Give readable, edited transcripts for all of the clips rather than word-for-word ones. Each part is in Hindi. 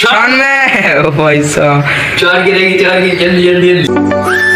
शान में भाई साहब चार गिरेगी जल्दी जल्दी जल्दी।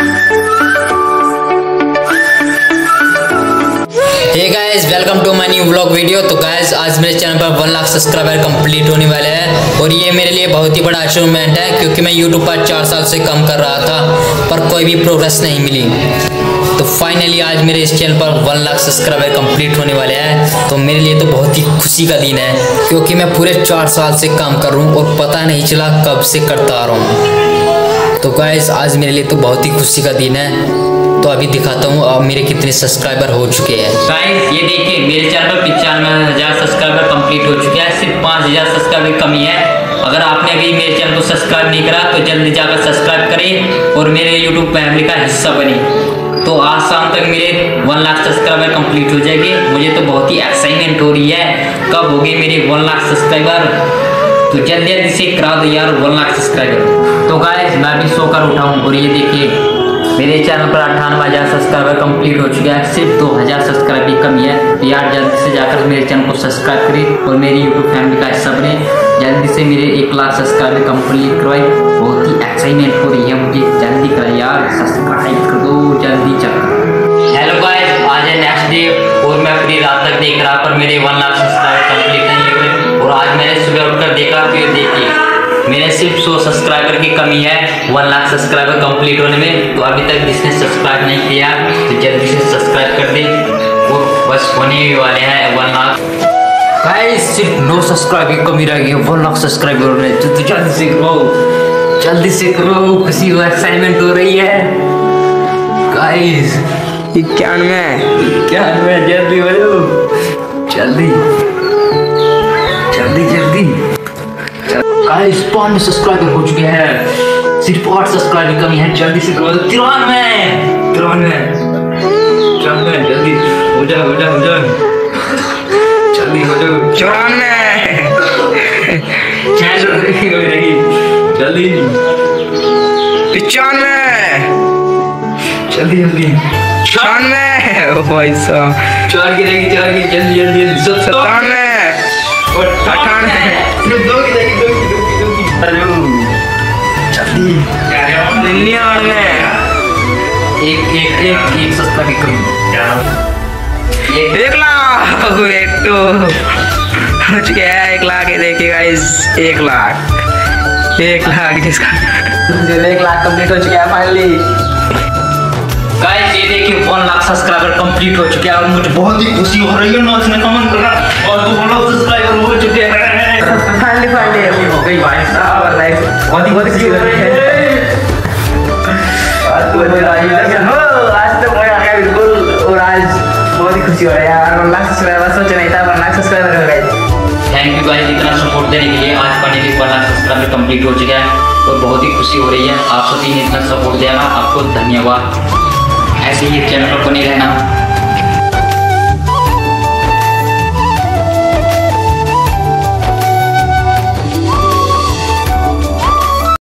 Hey guys, welcome to my new vlog video. तो गाइस, आज मेरे चैनल पर 1 लाख सब्सक्राइबर कंप्लीट होने वाले हैं और ये मेरे लिए बहुत ही बड़ा अचीवमेंट है, क्योंकि मैं यूट्यूब पर 4 साल से काम कर रहा था पर कोई भी प्रोग्रेस नहीं मिली। तो फाइनली आज मेरे इस चैनल पर 1 लाख सब्सक्राइबर कंप्लीट होने वाले हैं। तो मेरे लिए तो बहुत ही खुशी का दिन है, क्योंकि मैं पूरे 4 साल से काम कर रहा हूँ और पता नहीं चला कब से करता आ रहा हूँ। तो गाइस, आज मेरे लिए तो बहुत ही खुशी का दिन है। तो अभी दिखाता हूँ अब मेरे कितने सब्सक्राइबर हो चुके हैं। गाइस, ये देखिए मेरे चैनल पर 95,000 सब्सक्राइबर कंप्लीट हो चुके हैं। सिर्फ 5,000 सब्सक्राइबर कमी है। अगर आपने अभी मेरे चैनल को सब्सक्राइब नहीं करा तो जल्दी जाकर सब्सक्राइब करें और मेरे यूट्यूब फैमिली का हिस्सा बने। तो आज शाम तक मेरे 1 लाख सब्सक्राइबर कंप्लीट हो जाएंगे। मुझे तो बहुत ही एक्साइटमेंट हो रही है, कब हो गए मेरे 1 लाख सब्सक्राइबर। तो जल्दी जल्दी से करा दो यार 1 लाख सब्सक्राइबर। तो गाइस, मैं भी सोकर उठा हूँ और ये देखिए मेरे चैनल पर 98,000 सब्सक्राइबर कंप्लीट हो चुके हैं। सिर्फ 2,000 सब्सक्राइब की कमी है। तो यार जल्दी से जाकर मेरे चैनल को सब्सक्राइब करें और मेरी यूट्यूब फैमिली का हिस्सा बने। जल्दी से मेरे 1 लाख सब्सक्राइबर कंप्लीट करवाए। बहुत ही एक्साइटमेंट हो रही है मुझे। जल्दी करें यार, सब्सक्राइब कर दो जल्दी जाकर। हेलो गाइस, आज है नेक्स्ट डे और मैं पूरी रात तक देख रहा पर मेरे 1 लाख सब्सक्राइबर कंप्लीट नहीं हुए। और आज मैंने सुबह उठकर देखा तो ये देखिए मेरे सिर्फ 100 सब्सक्राइबर की कमी है 1 लाख सब्सक्राइबर कंप्लीट होने में। तो अभी तक जिसने सब्सक्राइब नहीं किया तो जल्दी से सब्सक्राइब कर दे और बस होने ही वाले हैं 1 लाख। गाइस, सिर्फ 9 सब्सक्राइबर की कमी रह गई है 1 लाख सब्सक्राइबर होने। तो जल्दी से करो, खुशी हो, एक्साइटमेंट हो रही है गाइस। 91 जल्दी बोलो, जल्दी गाइस 5 सब्सक्राइबर हो चुके हैं। सिर्फ 8 सब्सक्राइबर कमी है। जल्दी से करो 93 जल्दी हो जाओ जल्दी हो जाओ 94 जल्दी 95 96 भाई साहब 4 गिरेगी जल्दी 97 98 एक सब्सक्राइब की कमी 1 लाख हो चुके हैं। 1 लाख ये देखिए गाइस, 1 लाख जिसका 1 लाख कंप्लीट हो चुका है फाइनली। गाइस, ये देखिए 1 लाख सब्सक्राइबर कंप्लीट हो चुके हैं और मुझे बहुत ही खुशी हो रही है। नाचने का मन कर रहा है और 1 लाख सब्सक्राइबर हो चुके हैं। फाइनली अभी हो गई भाई साहब। लाइफ बहुत खुशी हो रही है। आज तो मजा आ गया बिल्कुल। और आज बहुत ही खुशी हो रही है यार। 1 लाख सब्सक्राइबर सोचा नहीं था 1 लाख सब्सक्राइबर हो गए। थैंक यू गाइस इतना सपोर्ट देने के लिए। आज फाइनली 1 लाख सब्सक्राइबर कंप्लीट हो चुका है और बहुत ही खुशी हो रही है। आप सभी ने इतना सपोर्ट दिया ना, आपको धन्यवाद। ऐसे ही चैनल पर बने रहना।